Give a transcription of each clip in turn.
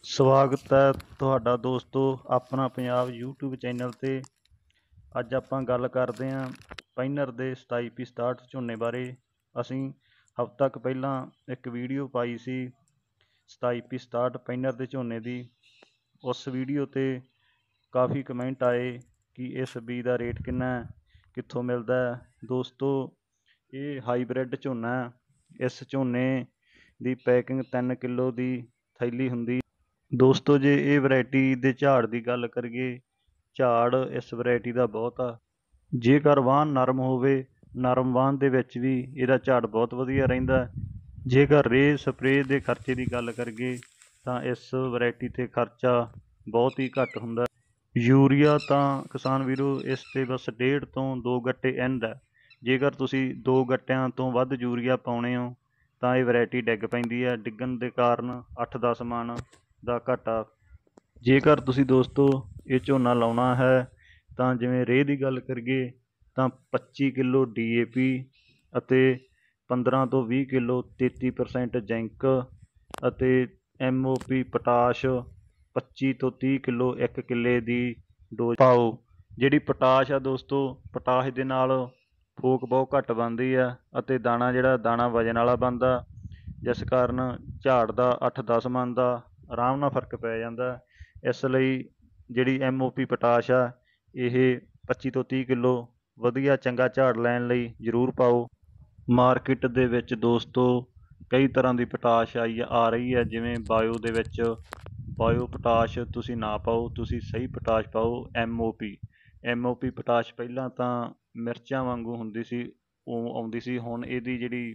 ਸਵਾਗਤ ਹੈ ਤੁਹਾਡਾ ਦੋਸਤੋ ਆਪਣਾ ਪੰਜਾਬ YouTube ਚੈਨਲ ਤੇ। ਅੱਜ ਆਪਾਂ ਗੱਲ ਕਰਦੇ ਹਾਂ ਪੈਨਰ ਦੇ 27P67 ਝੋਨੇ ਬਾਰੇ। ਅਸੀਂ ਹਫ਼ਤਾ ਕੁ ਪਹਿਲਾਂ ਇੱਕ ਵੀਡੀਓ ਪਾਈ ਸੀ 27P67 ਪੈਨਰ ਦੇ ਝੋਨੇ ਦੀ। ਉਸ ਵੀਡੀਓ ਤੇ ਕਾਫੀ ਕਮੈਂਟ ਆਏ ਕਿ ਇਸ ਬੀਜ ਦਾ ਰੇਟ ਕਿੰਨਾ ਹੈ, ਕਿੱਥੋਂ ਮਿਲਦਾ ਹੈ। ਦੋਸਤੋ, ਇਹ ਹਾਈਬ੍ਰਿਡ ਝੋਨਾ ਹੈ। ਇਸ ਝੋਨੇ ਦੀ ਪੈਕਿੰਗ 3 ਕਿਲੋ ਦੀ ਥੈਲੀ ਹੁੰਦੀ। ਦੋਸਤੋ, ਜੇ ਇਹ ਵੈਰਾਈਟੀ ਦੇ ਝਾੜ ਦੀ ਗੱਲ ਕਰੀਏ, ਝਾੜ ਇਸ ਵੈਰਾਈਟੀ ਦਾ ਬਹੁਤ ਆ। ਜੇਕਰ ਵਾਹਣ ਨਰਮ ਹੋਵੇ, ਨਰਮ ਵਾਹਣ ਦੇ ਵਿੱਚ ਵੀ ਇਹਦਾ ਝਾੜ ਬਹੁਤ ਵਧੀਆ ਰਹਿੰਦਾ। ਜੇਕਰ ਰੇਹ ਸਪਰੇਅ ਦੇ ਖਰਚੇ ਦੀ ਗੱਲ ਕਰੀਏ ਤਾਂ ਇਸ ਵੈਰਾਈਟੀ 'ਤੇ ਖਰਚਾ ਬਹੁਤ ਹੀ ਘੱਟ ਹੁੰਦਾ। ਯੂਰੀਆ ਤਾਂ ਕਿਸਾਨ ਵੀਰੋ ਇਸ 'ਤੇ ਬਸ 1.5 ਤੋਂ 2 ਗੱਟੇ ਇੰਦ ਹੈ। ਜੇਕਰ ਤੁਸੀਂ 2 ਗੱਟਿਆਂ ਤੋਂ ਵੱਧ ਯੂਰੀਆ ਪਾਉਣੇ ਹੋ ਤਾਂ ਇਹ ਵੈਰਾਈਟੀ ਡਿੱਗ ਪੈਂਦੀ ਹੈ। ਡਿੱਗਣ ਦੇ ਕਾਰਨ 8-10 ਮਣ ਦਾ ਘਾਟਾ। ਜੇਕਰ ਤੁਸੀਂ ਦੋਸਤੋ ਇਹ ਝੋਨਾ ਲਾਉਣਾ ਹੈ ਤਾਂ ਜਿਵੇਂ ਰੇਹ ਦੀ ਗੱਲ ਕਰੀਏ ਤਾਂ 25 ਕਿਲੋ DAP ਅਤੇ 15 ਤੋਂ 20 ਕਿਲੋ 33% ਜ਼ਿੰਕ ਅਤੇ MOP ਪੋਟਾਸ਼ 25 ਤੋਂ 30 ਕਿਲੋ 1 ਕਿੱਲੇ ਦੀ ਡੋਜ਼ ਪਾਓ। ਜਿਹੜੀ ਪੋਟਾਸ਼ ਆ ਦੋਸਤੋ, ਪੋਟਾਸ਼ ਦੇ ਨਾਲ ਫੋਕ ਬਹੁਤ ਘੱਟ ਬਣਦੀ ਆ ਅਤੇ ਜਿਹੜਾ ਦਾਣਾ ਵਜਨ ਵਾਲਾ ਬਣਦਾ, ਜਿਸ ਕਾਰਨ ਝਾੜ ਦਾ 8-10 ਮਣ ਦਾ ਆਰਾਮ ਨਾਲ ਫਰਕ ਪੈ ਜਾਂਦਾ। ਇਸ ਲਈ ਜਿਹੜੀ MOP ਪੋਟਾਸ਼ ਆ ਇਹ 25 ਤੋਂ 30 ਕਿਲੋ ਵਧੀਆ ਚੰਗਾ ਝਾੜ ਲੈਣ ਲਈ ਜ਼ਰੂਰ ਪਾਓ। ਮਾਰਕੀਟ ਦੇ ਵਿੱਚ ਦੋਸਤੋ ਕਈ ਤਰ੍ਹਾਂ ਦੀ ਪੋਟਾਸ਼ ਆ ਰਹੀ ਹੈ। ਜਿਵੇਂ ਬਾਇਓ ਦੇ ਵਿੱਚ ਬਾਇਓ ਪੋਟਾਸ਼ ਤੁਸੀਂ ਨਾ ਪਾਓ, ਤੁਸੀਂ ਸਹੀ ਪੋਟਾਸ਼ ਪਾਓ। MOP ਪੋਟਾਸ਼ ਪਹਿਲਾਂ ਤਾਂ ਮਿਰਚਾਂ ਵਾਂਗੂ ਹੁੰਦੀ ਸੀ, ਉਹ ਆਉਂਦੀ ਸੀ। ਹੁਣ ਇਹਦੀ ਜਿਹੜੀ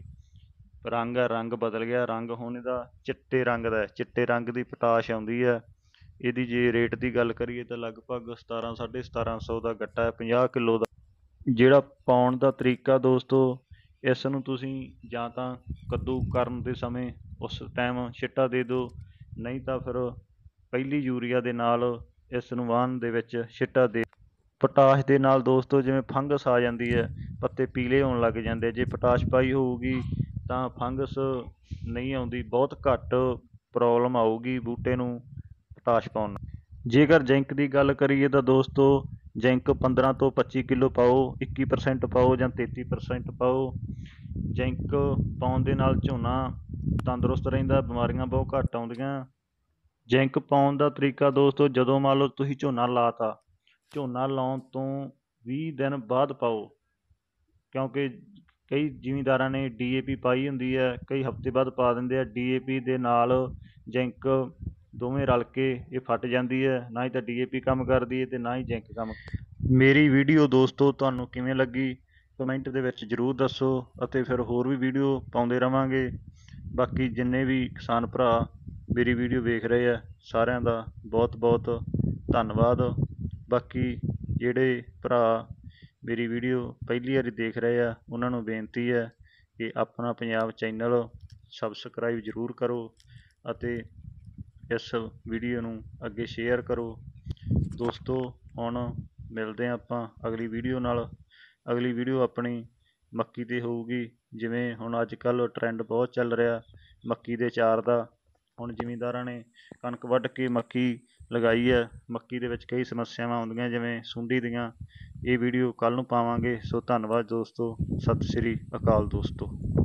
ਰੰਗ ਬਦਲ ਗਿਆ। ਰੰਗ ਹੁਣ ਇਹਦਾ ਚਿੱਟੇ ਰੰਗ ਦਾ ਹੈ। ਚਿੱਟੇ ਰੰਗ ਦੀ ਪੋਟਾਸ਼ ਆਉਂਦੀ ਹੈ। ਇਹਦੀ ਜੇ ਰੇਟ ਦੀ ਗੱਲ ਕਰੀਏ ਤਾਂ ਲਗਭਗ 1700 ਦਾ ਗੱਟਾ ਹੈ, 50 ਕਿਲੋ ਦਾ। ਜਿਹੜਾ ਪਾਉਣ ਦਾ ਤਰੀਕਾ ਦੋਸਤੋ, ਇਸ ਨੂੰ ਤੁਸੀਂ ਜਾਂ ਤਾਂ ਕੱਦੂ ਕਰਨ ਦੇ ਸਮੇਂ ਉਸ ਟਾਈਮ ਛਿੱਟਾ ਦੇ ਦਿਓ, ਨਹੀਂ ਤਾਂ ਫਿਰ ਪਹਿਲੀ ਯੂਰੀਆ ਦੇ ਨਾਲ ਇਸ ਨੂੰ ਵਾਹਣ ਦੇ ਵਿੱਚ ਛਿੱਟਾ ਦੇ। ਪੋਟਾਸ਼ ਦੇ ਨਾਲ ਦੋਸਤੋ ਜਿਵੇਂ ਫੰਗਸ ਆ ਜਾਂਦੀ ਹੈ, ਪੱਤੇ ਪੀਲੇ ਹੋਣ ਲੱਗ ਜਾਂਦੇ। ਜੇ ਪੋਟਾਸ਼ ਪਾਈ ਹੋਊਗੀ ਤਾਂ ਫੰਗਸ ਨਹੀਂ ਆਉਂਦੀ, ਬਹੁਤ ਘੱਟ ਪ੍ਰੋਬਲਮ ਆਊਗੀ ਬੂਟੇ ਨੂੰ ਪੋਟਾਸ਼ ਪਾਉਣ ਨਾਲ। ਜੇਕਰ ਜ਼ਿੰਕ ਦੀ ਗੱਲ ਕਰੀਏ ਤਾਂ ਦੋਸਤੋ ਜ਼ਿੰਕ 15 ਤੋਂ 25 ਕਿਲੋ ਪਾਓ, 21% ਪਾਓ ਜਾਂ 33% ਪਾਓ। ਜ਼ਿੰਕ ਪਾਉਣ ਦੇ ਨਾਲ ਝੋਨਾ ਤੰਦਰੁਸਤ ਰਹਿੰਦਾ, ਬਿਮਾਰੀਆਂ ਬਹੁਤ ਘੱਟ ਆਉਂਦੀਆਂ। ਜ਼ਿੰਕ ਪਾਉਣ ਦਾ ਤਰੀਕਾ ਦੋਸਤੋ, ਜਦੋਂ ਮੰਨ ਲਓ ਤੁਸੀਂ ਝੋਨਾ ਲਾਤਾ, ਝੋਨਾ ਲਾਉਣ ਤੋਂ 20 ਦਿਨ ਬਾਅਦ ਪਾਓ, ਕਿਉਂਕਿ ਕਈ ਜ਼ਿਮੀਂਦਾਰਾਂ ਨੇ DAP ਪਾਈ ਹੁੰਦੀ ਹੈ, ਕਈ ਹਫ਼ਤੇ ਬਾਅਦ ਪਾ ਦਿੰਦੇ ਆ। DAP ਦੇ ਨਾਲ ਜ਼ਿੰਕ ਦੋਵੇਂ ਰਲ ਕੇ ਇਹ ਫਟ ਜਾਂਦੀ ਹੈ। ਨਾ ਹੀ ਤਾਂ DAP ਕੰਮ ਕਰਦੀ ਹੈ ਅਤੇ ਨਾ ਹੀ ਜ਼ਿੰਕ ਕੰਮ। ਮੇਰੀ ਵੀਡੀਓ ਦੋਸਤੋ ਤੁਹਾਨੂੰ ਕਿਵੇਂ ਲੱਗੀ ਕਮੈਂਟ ਦੇ ਵਿੱਚ ਜ਼ਰੂਰ ਦੱਸੋ, ਅਤੇ ਫਿਰ ਹੋਰ ਵੀ ਵੀਡੀਓ ਪਾਉਂਦੇ ਰਹਾਂਗੇ। ਬਾਕੀ ਜਿੰਨੇ ਵੀ ਕਿਸਾਨ ਭਰਾ ਮੇਰੀ ਵੀਡੀਓ ਵੇਖ ਰਹੇ ਆ, ਸਾਰਿਆਂ ਦਾ ਬਹੁਤ ਬਹੁਤ ਧੰਨਵਾਦ। ਬਾਕੀ ਜਿਹੜੇ ਭਰਾ ਮੇਰੀ ਵੀਡੀਓ ਪਹਿਲੀ ਵਾਰੀ ਦੇਖ ਰਹੇ ਆ, ਉਹਨਾਂ ਨੂੰ ਬੇਨਤੀ ਹੈ ਕਿ ਆਪਣਾ ਪੰਜਾਬ ਚੈਨਲ ਸਬਸਕ੍ਰਾਈਬ ਜ਼ਰੂਰ ਕਰੋ ਅਤੇ ਇਸ ਵੀਡੀਓ ਨੂੰ ਅੱਗੇ ਸ਼ੇਅਰ ਕਰੋ। ਦੋਸਤੋ, ਹੁਣ ਮਿਲਦੇ ਹਾਂ ਆਪਾਂ ਅਗਲੀ ਵੀਡੀਓ ਨਾਲ। ਅਗਲੀ ਵੀਡੀਓ ਆਪਣੀ ਮੱਕੀ 'ਤੇ ਹੋਊਗੀ। ਜਿਵੇਂ ਹੁਣ ਅੱਜ ਕੱਲ੍ਹ ਟਰੈਂਡ ਬਹੁਤ ਚੱਲ ਰਿਹਾ ਮੱਕੀ ਦੇ ਅਚਾਰ ਦਾ। ਹੁਣ ਜ਼ਿਮੀਂਦਾਰਾਂ ਨੇ ਕਣਕ ਵੱਢ ਕੇ ਮੱਕੀ ਲਗਾਈ ਹੈ। ਮੱਕੀ ਦੇ ਵਿੱਚ ਕਈ ਸਮੱਸਿਆਵਾਂ ਆਉਂਦੀਆਂ ਜਿਵੇਂ ਸੁੰਡੀ ਦੀਆਂ। ਇਹ ਵੀਡੀਓ ਕੱਲ੍ਹ ਨੂੰ ਪਾਵਾਂਗੇ। ਸੋ ਧੰਨਵਾਦ ਦੋਸਤੋ, ਸਤਿ ਸ਼੍ਰੀ ਅਕਾਲ ਦੋਸਤੋ।